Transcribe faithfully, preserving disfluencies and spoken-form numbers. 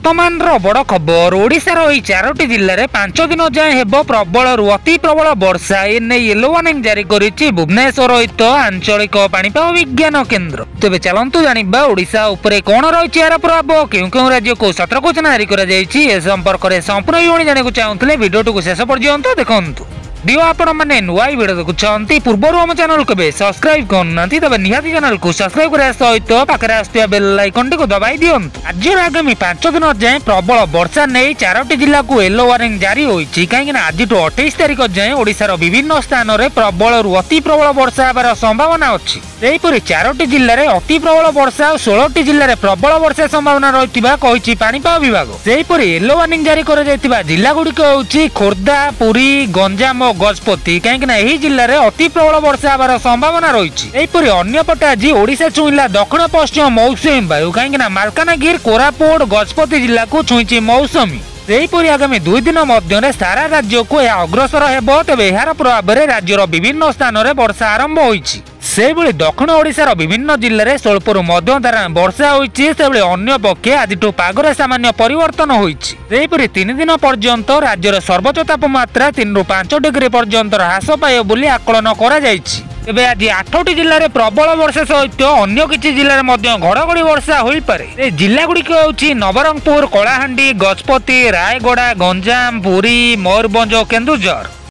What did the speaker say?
बर्तमान बड़ खबर ओडिशार एई चारोटी जिले में पांच दिन जाए हेब प्रबल अति प्रबल वर्षा एने येलो वार्निंग जारी करिछि भुवनेश्वर स्थित आंचलिक पाणीपाग विज्ञान केन्द्र। तेबे चलंतु जानिबा ओडिशा उपरे कोन रहिछि यार प्रभाव केउ केउ राज्य को सतर्क सूचना जारी करा जायछि ए संपर्क में संपूर्ण विवरणी जानिବାକୁ चाहुଥିଲେ वीडियो शेष पर्यंत देखंतु। दियो आपण माने नुआ वीडियो देखुछंती पूर्वरु हम चैनल को बे सब्सक्राइब करनांती तबे निहाती चैनल को सब्सक्राइब करा सहित पाखरे आस्तुया बेल आइकन को दबाई दियंतु। राज्य आगामी पांच दिन जाए प्रबल वर्षा नहीं चारोटी जिला को येलो वार्निंग जारी होईछि काहेकि आज अट्ठाईस तारिख जाए ओडिशार विभिन्न स्थान में प्रबल अति प्रबल वर्षा होबार संभावना अछि। सेहिपरि चारोटी जिले में अति प्रबल वर्षा और सोलह जिले में प्रबल वर्षा संभावना रहिथिबा कहिछि पाणीपाग विभाग। सेहिपरि येलो वार्निंग जारी करा जायतिबा जिला गुड़िक होछि खोर्धा, पुरी, गंजाम, गजपति कहीं यही जिले में अति प्रबल वर्षा होबार संभावना रही। अंपटे आज ओडिशा छुईला दक्षिण पश्चिम मौसुमी वायु कहीं मालकानगिरी, कोरापुट, गजपति जिला को छुईची मौसुमी। सेहिपरि आगामी दुई दिन मध्य सारा राज्य को यह अग्रसर हेब तेबे यार प्रभाव में राज्यर विभिन्न स्थान में वर्षा आरंभ होईछि। सेहिभଳି दक्षिण ओडिशार विभिन्न जिले में स्वल्परू मध्यम धारा वर्षा होईछि। सेभଳି अन्य पक्षे आज पागरे सामान्य परिवर्तन होईछि। सेहिपरि तीन दिन पर्यंत राज्यर सर्वोच्च तापमात्रा तीन रु पांच डिग्री पर्यंत ह्रास पाइब बोली आकलन करा जायछि। तेबे आज आठटी जिले में प्रबल वर्षा सहित अन्य किछि जिले में घड़घड़ी वर्षा होई पारे। जिला गुड़िक होछि नवरंगपुर, कलाहांडी, गजपति, रायगड़ा, गंजाम, पुरी, मयूरभंज, केन्दुझर।